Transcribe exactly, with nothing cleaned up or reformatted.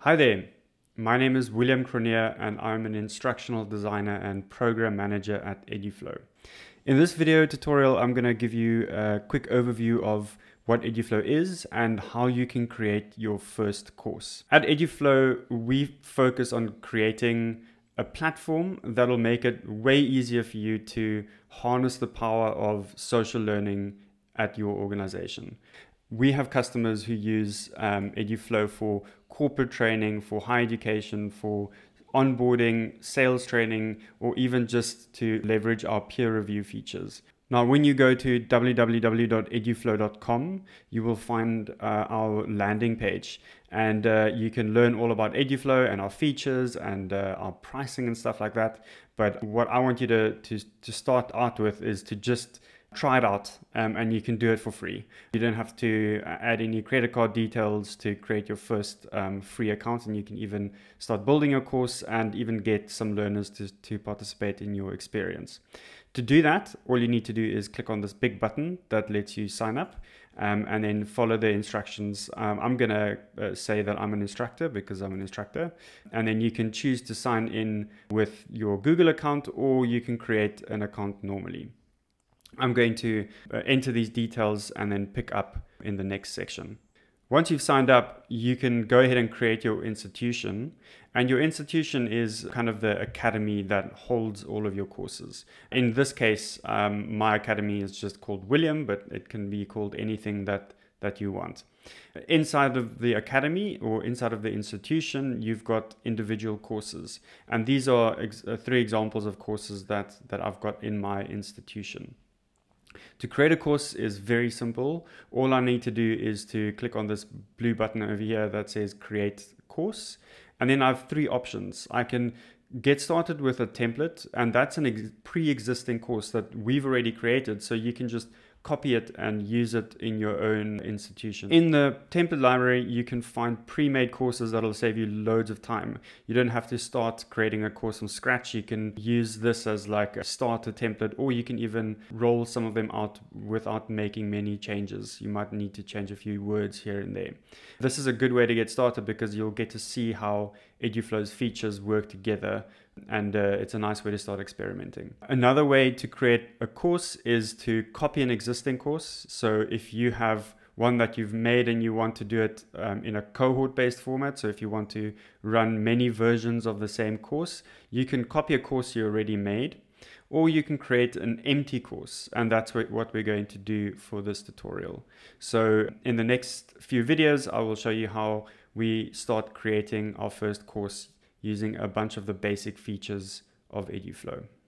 Hi there, my name is William Cronier and I'm an instructional designer and program manager at Eduflow. In this video tutorial, I'm going to give you a quick overview of what Eduflow is and how you can create your first course. At Eduflow, we focus on creating a platform that'll make it way easier for you to harness the power of social learning at your organization. We have customers who use um, Eduflow for corporate training, for higher education, for onboarding, sales training, or even just to leverage our peer review features. Now, when you go to w w w dot eduflow dot com, you will find uh, our landing page, and uh, you can learn all about Eduflow and our features and uh, our pricing and stuff like that. But what I want you to, to, to start out with is to just try it out, um, and you can do it for free. You don't have to add any credit card details to create your first um, free account, and you can even start building your course and even get some learners to, to participate in your experience. To do that, all you need to do is click on this big button that lets you sign up, um, and then follow the instructions. Um, I'm gonna uh, say that I'm an instructor because I'm an instructor, and then you can choose to sign in with your Google account, or you can create an account normally. I'm going to uh, enter these details and then pick up in the next section. Once you've signed up, you can go ahead and create your institution. And your institution is kind of the academy that holds all of your courses. In this case, um, my academy is just called William, but it can be called anything that, that you want. Inside of the academy or inside of the institution, you've got individual courses. And these are ex uh, three examples of courses that, that I've got in my institution. To create a course is very simple. All I need to do is to click on this blue button over here that says create course. And then I have three options. I can get started with a template, and that's a pre-existing course that we've already created. So you can just copy it and use it in your own institution. In the template library, you can find pre-made courses that'll save you loads of time. You don't have to start creating a course from scratch. You can use this as like a starter template, or you can even roll some of them out without making many changes. You might need to change a few words here and there. This is a good way to get started because you'll get to see how Eduflow's features work together, and uh, it's a nice way to start experimenting. Another way to create a course is to copy an existing course. So if you have one that you've made and you want to do it um, in a cohort-based format, so if you want to run many versions of the same course, you can copy a course you already made, or you can create an empty course, and that's what we're going to do for this tutorial. So in the next few videos, I will show you how we start creating our first course using a bunch of the basic features of Eduflow.